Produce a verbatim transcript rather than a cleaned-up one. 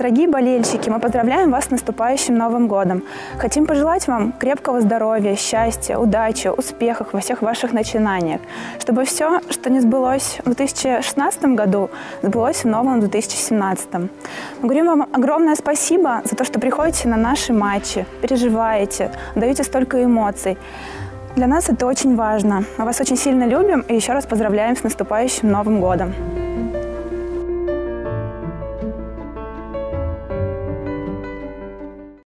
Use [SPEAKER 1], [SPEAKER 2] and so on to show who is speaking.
[SPEAKER 1] Дорогие болельщики, мы поздравляем вас с наступающим Новым годом. Хотим пожелать вам крепкого здоровья, счастья, удачи, успехов во всех ваших начинаниях. Чтобы все, что не сбылось в две тысячи шестнадцатом году, сбылось в новом две тысячи семнадцатом. Мы говорим вам огромное спасибо за то, что приходите на наши матчи, переживаете, даете столько эмоций. Для нас это очень важно. Мы вас очень сильно любим и еще раз поздравляем с наступающим Новым годом.